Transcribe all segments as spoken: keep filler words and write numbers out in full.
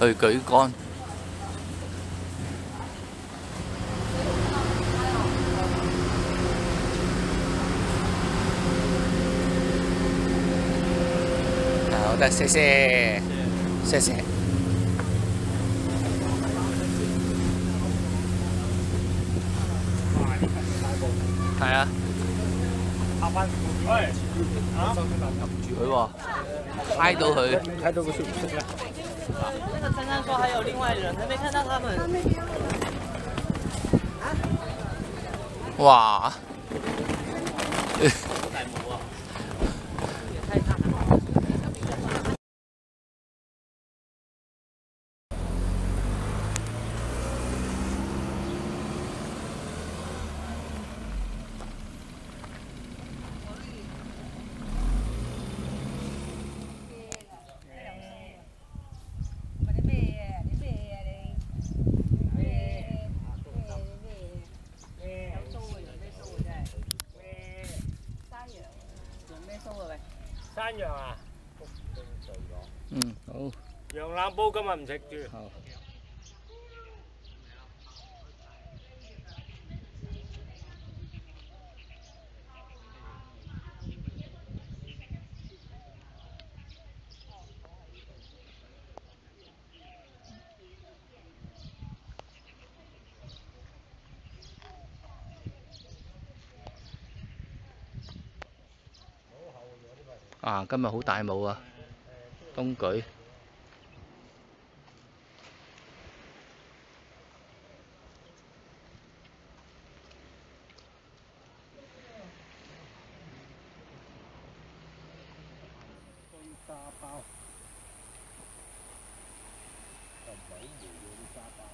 去舉竿。好的，謝謝，謝謝。係啊。喂，啊，撳住佢喎，拍到佢，拍到佢識唔識咧？ 那个珊珊说还有另外人，还没看到他们。 哇！ 山羊啊， 嗯，好。 羊腩煲今日唔食住。 好。啊！今日好大霧啊，東舉。 沙包，就唔係好霉嘅啲沙包。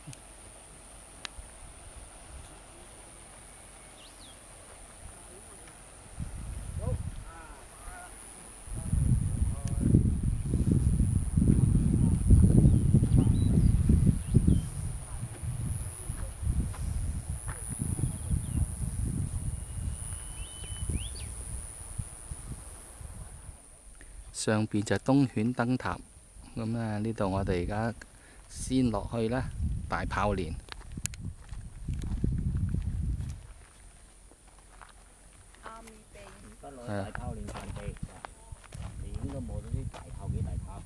上邊就東犬燈塔，咁啊呢度我哋而家先落去啦，大炮連。 而家落去大炮連場地，你應該望到啲大炮幾大炮。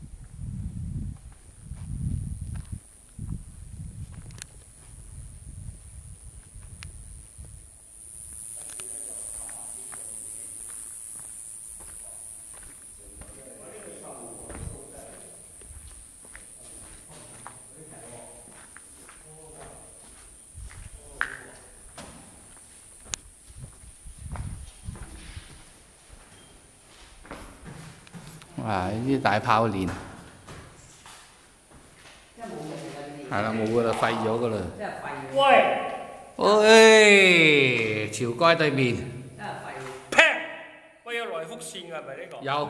哇！呢啲大炮連，係啦，冇噶啦，廢咗噶啦。 喂！ 喂，潮街對面。 劈！喂，有來福線㗎，係咪呢個？ 有。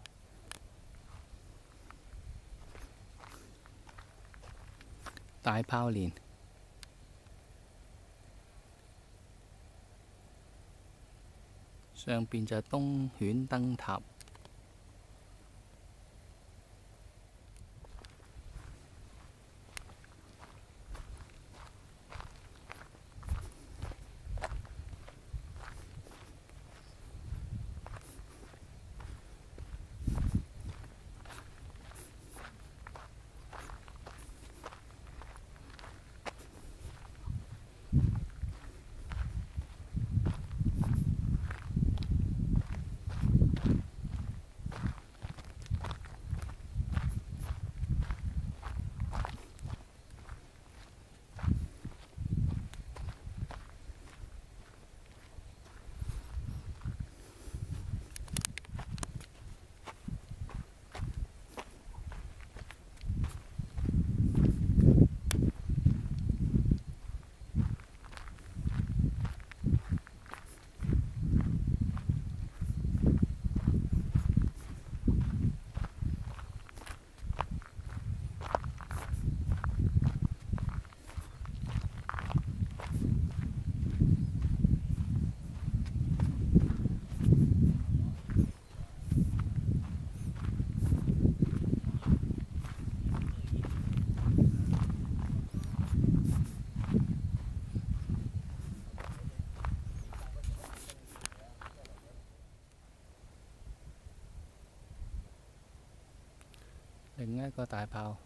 大炮連。上邊就係東犬燈塔。 另一個大炮。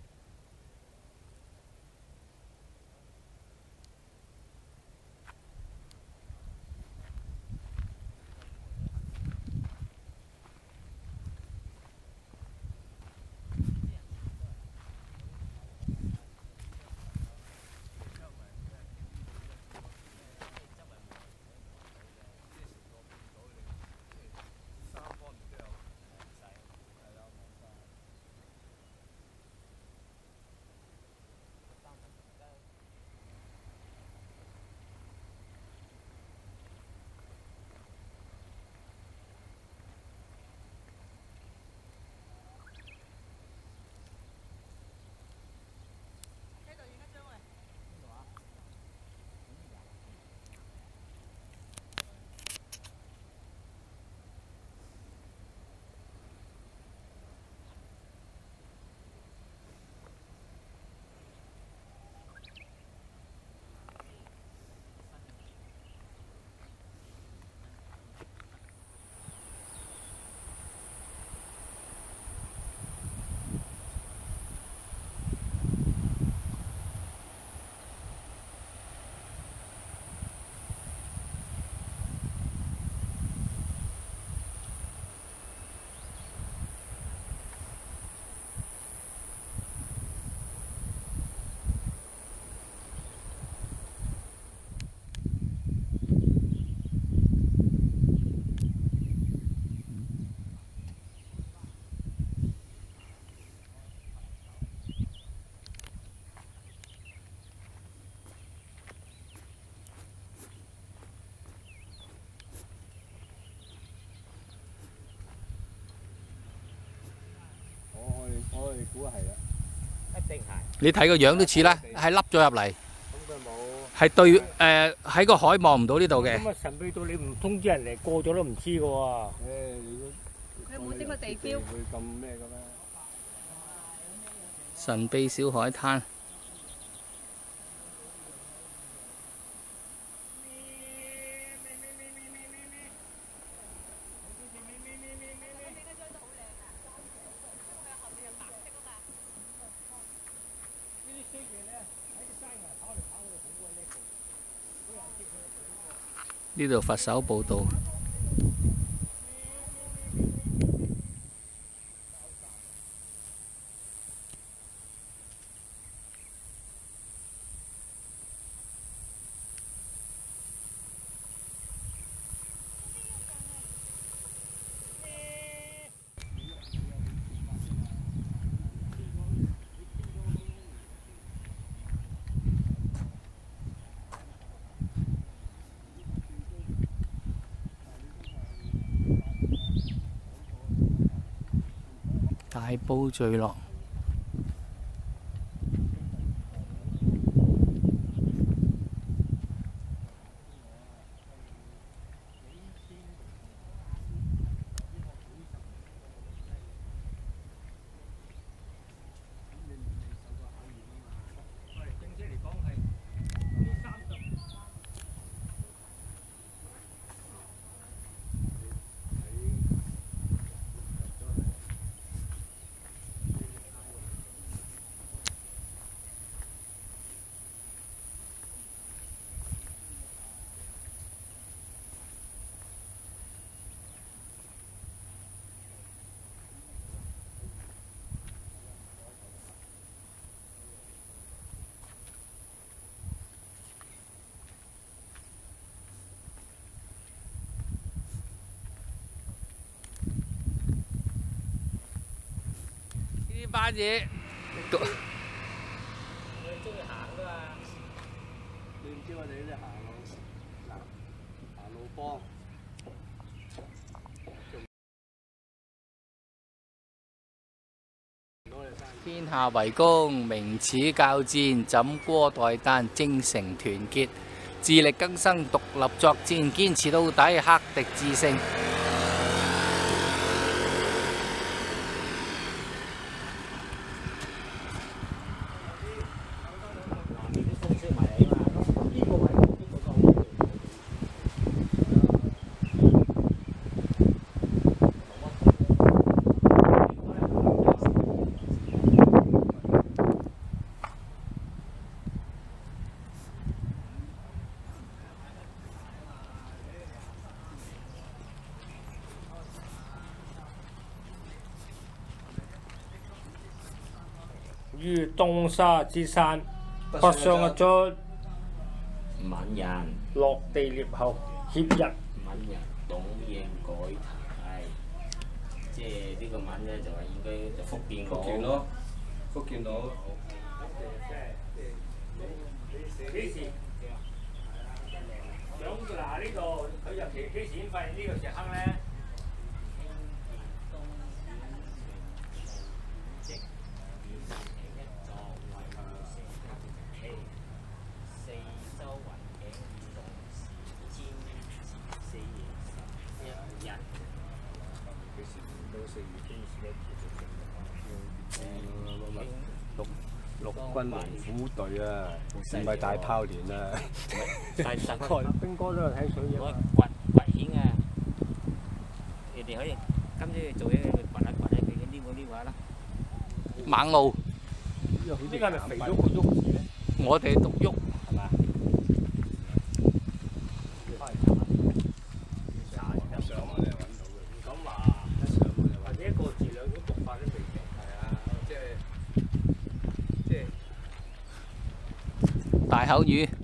我哋估係啦， 一定係。 你睇個樣都似啦，係凹咗入嚟， 咁佢冇。 係對誒喺個海望唔到呢度嘅。 咁啊神秘到你唔通知人嚟過咗都唔知嘅喎。 誒，你都佢有冇整個地標？ 會咁咩嘅咩？ 神秘小海灘。呢度佛手步道。大埔聚落。呢班嘢， 我哋中意行㗎嘛。 你唔知我哋呢啲行路嗱行路幫。 天下為公，明恥較戰，枕戈待旦，精誠團結，自力更生，獨立作戰，堅持到底，克敵制勝。 於東沙之山，北上一卒， 閩人， 落地獵後協日。 閩人懂應改題，即係呢個閩咧就係應該就福建福建咯，福建佬。 幾時？想嗱呢度佢入期幾時先發現呢個石坑咧？ 陸軍龍虎隊啊，唔係大炮連啊。 大大兵哥都係睇水嘅。 我掘掘險啊！你哋可以今朝做嘢掘下掘下佢嘅呢個呢個啦。 猛澳， 呢個係咪肥咗個喐字咧？ 我哋讀喐係嘛？ 或者一個字兩種讀法都未定。係啊，即係即係。 大口魚。